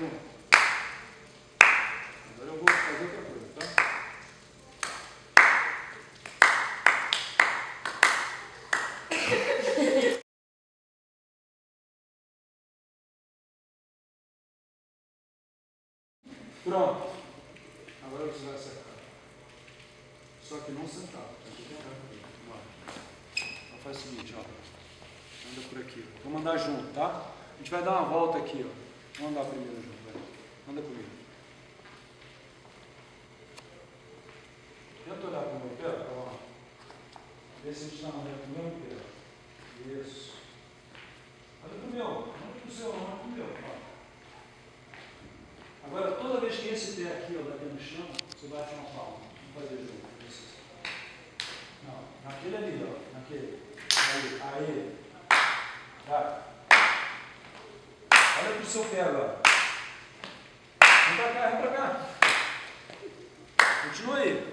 Pronto. Agora eu vou fazer outra coisa, tá? Pronto. Agora você vai acertar. Só que não sentado. Então faz o seguinte, ó. Anda por aqui. Vamos andar junto, tá? A gente vai dar uma volta aqui, ó. Vamos andar primeiro junto, vai. Anda comigo. Tenta olhar para o meu pé, ó. Vê se a gente está andando com o meu pé. Isso. Olha para o meu. Não para o seu, não para o meu. Ó. Agora, toda vez que esse pé aqui, ó, bater no chão, você bate uma palma. Vamos fazer junto. Não, naquele ali, ó. Naquele. Aí. Vai. Olha para o seu pé agora. Vem para cá, vem para cá. Continua aí.